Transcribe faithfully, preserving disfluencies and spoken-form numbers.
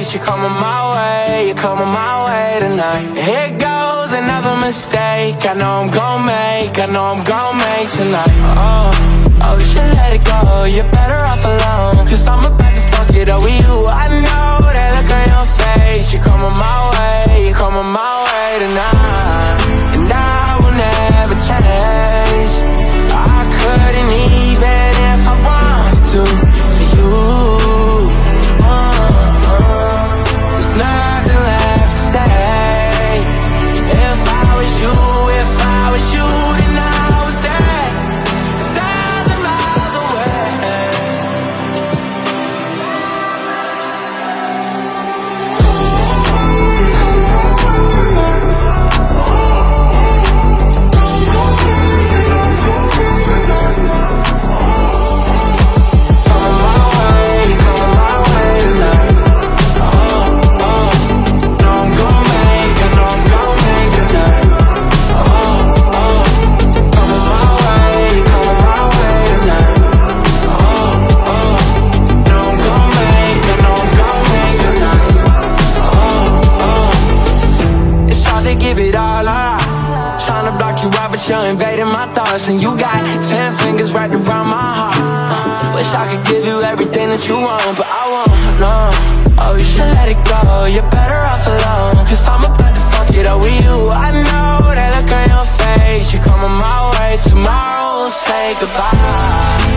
face. You're coming my way, you're coming my way tonight. Here goes another mistake I know I'm gon' make, I know I'm gon' make tonight. Oh, oh, you should let it go, you're better off alone, cause I'm about to fuck it up with you. I know that look on your face. You're coming my way, you're coming my way tonight. And I will never change. I couldn't even if I wanted to for you. uh, uh, There's nothing left to say. If I was you, if I was you, then I was dead a thousand miles away. You're invading my thoughts, and you got ten fingers right around my heart. uh, Wish I could give you everything that you want, but I won't, no. Oh, you should let it go, you're better off alone, cause I'm about to fuck it up with you. I know that look on your face. You're coming my way, tomorrow we'll say goodbye.